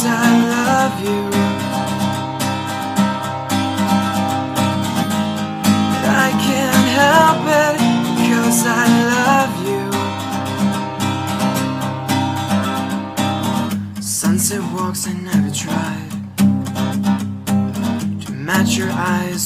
'cause I love you. I can't help it, 'cause I love you. Sunset walks I never tried to match your eyes